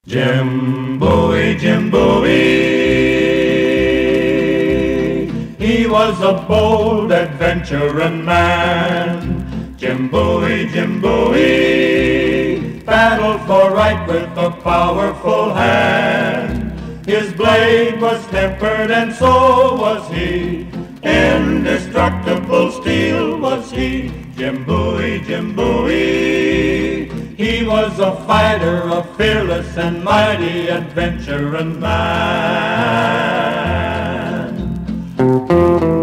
Jim Bowie, Jim Bowie, he was a bold adventuring man. Jim Bowie, battled for right with a powerful hand. His blade was tempered and so was he, indestructible steel was he. Jim Bowie, he was a fighter, a fearless and mighty adventuring man.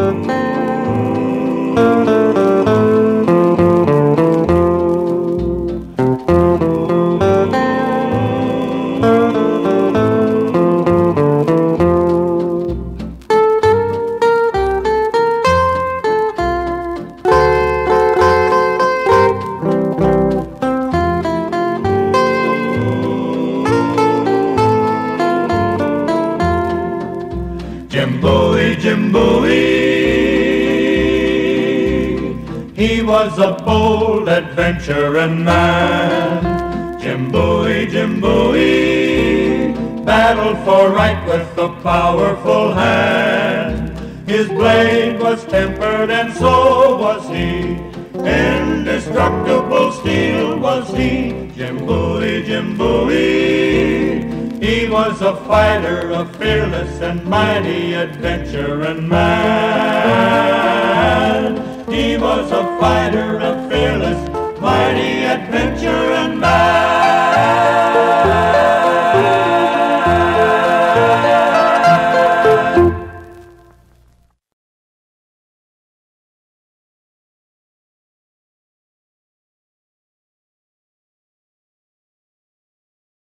Jim Bowie, he was a bold adventuring man. Jim Bowie, battled for right with a powerful hand. His blade was tempered and so was he, indestructible steel was he. Jim Bowie, he was a fighter, a fearless and mighty adventuring man. He was a fighter, a fearless, mighty adventuring man.